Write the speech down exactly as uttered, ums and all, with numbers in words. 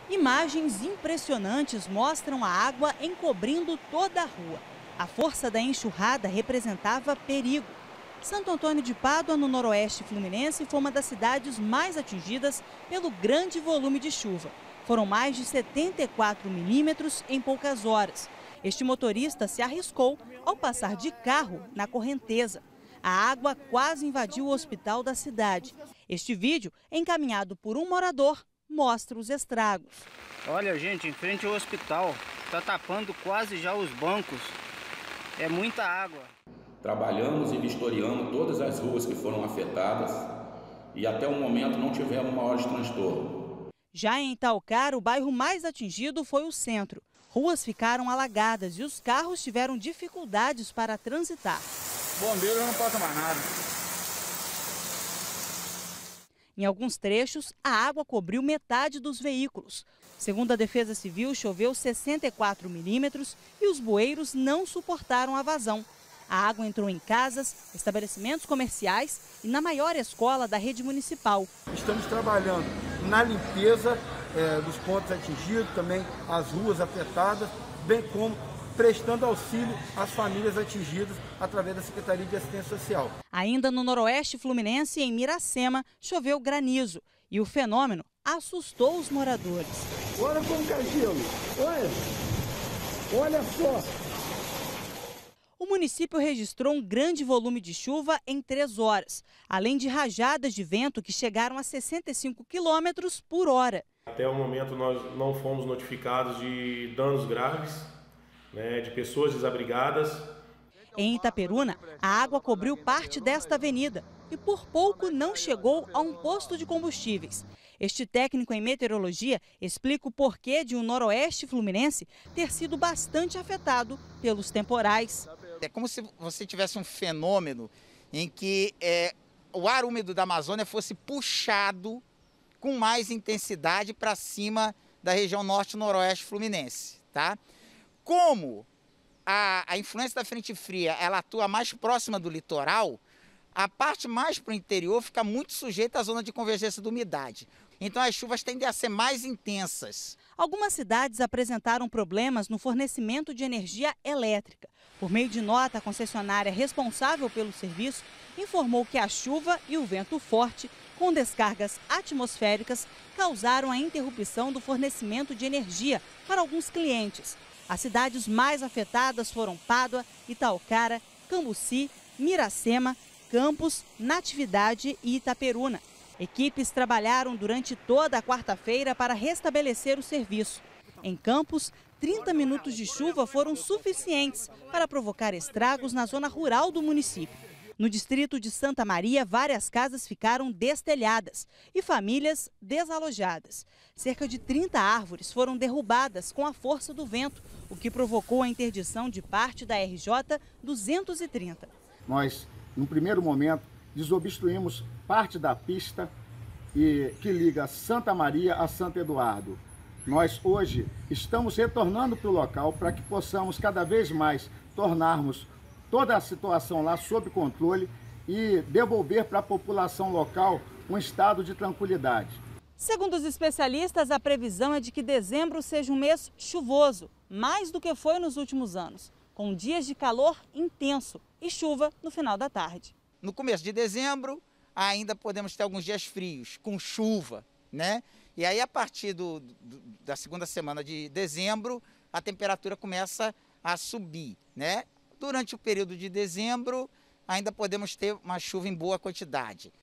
Imagens impressionantes mostram a água encobrindo toda a rua. A força da enxurrada representava perigo. Santo Antônio de Pádua, no noroeste fluminense, foi uma das cidades mais atingidas pelo grande volume de chuva. Foram mais de setenta e quatro milímetros em poucas horas. Este motorista se arriscou ao passar de carro na correnteza. A água quase invadiu o hospital da cidade. Este vídeo, encaminhado por um morador, mostra os estragos. Olha, gente, em frente ao hospital, está tapando quase já os bancos. É muita água. Trabalhamos e vistoriamos todas as ruas que foram afetadas e até o momento não tivemos maiores transtornos. Já em Itaocara, o bairro mais atingido foi o centro. Ruas ficaram alagadas e os carros tiveram dificuldades para transitar. Bombeiro não passa mais nada. Em alguns trechos, a água cobriu metade dos veículos. Segundo a Defesa Civil, choveu sessenta e quatro milímetros e os bueiros não suportaram a vazão. A água entrou em casas, estabelecimentos comerciais e na maior escola da rede municipal. Estamos trabalhando na limpeza é, dos pontos atingidos, também as ruas afetadas, bem como prestando auxílio às famílias atingidas através da Secretaria de Assistência Social. Ainda no noroeste fluminense, em Miracema, choveu granizo e o fenômeno assustou os moradores. Olha como cai gelo, olha, olha só. O município registrou um grande volume de chuva em três horas, além de rajadas de vento que chegaram a sessenta e cinco quilômetros por hora. Até o momento nós não fomos notificados de danos graves, né, de pessoas desabrigadas. Em Itaperuna, a água cobriu parte desta avenida e por pouco não chegou a um posto de combustíveis. Este técnico em meteorologia explica o porquê de um noroeste fluminense ter sido bastante afetado pelos temporais. É como se você tivesse um fenômeno em que é, o ar úmido da Amazônia fosse puxado com mais intensidade para cima da região norte e noroeste fluminense, tá? Como a, a influência da frente fria ela atua mais próxima do litoral, a parte mais para o interior fica muito sujeita à zona de convergência da umidade. Então as chuvas tendem a ser mais intensas. Algumas cidades apresentaram problemas no fornecimento de energia elétrica. Por meio de nota, a concessionária responsável pelo serviço informou que a chuva e o vento forte, com descargas atmosféricas, causaram a interrupção do fornecimento de energia para alguns clientes. As cidades mais afetadas foram Pádua, Itaocara, Cambuci, Miracema, Campos, Natividade e Itaperuna. Equipes trabalharam durante toda a quarta-feira para restabelecer o serviço. Em Campos, trinta minutos de chuva foram suficientes para provocar estragos na zona rural do município. No distrito de Santa Maria, várias casas ficaram destelhadas e famílias desalojadas. Cerca de trinta árvores foram derrubadas com a força do vento, o que provocou a interdição de parte da R J duzentos e trinta. Nós, no primeiro momento, desobstruímos parte da pista e, que liga Santa Maria a Santo Eduardo. Nós hoje estamos retornando para o local para que possamos cada vez mais tornarmos toda a situação lá sob controle e devolver para a população local um estado de tranquilidade. Segundo os especialistas, a previsão é de que dezembro seja um mês chuvoso, mais do que foi nos últimos anos, com dias de calor intenso e chuva no final da tarde. No começo de dezembro, ainda podemos ter alguns dias frios, com chuva, né? E aí, a partir do, do, da segunda semana de dezembro, a temperatura começa a subir, né? Durante o período de dezembro, ainda podemos ter uma chuva em boa quantidade.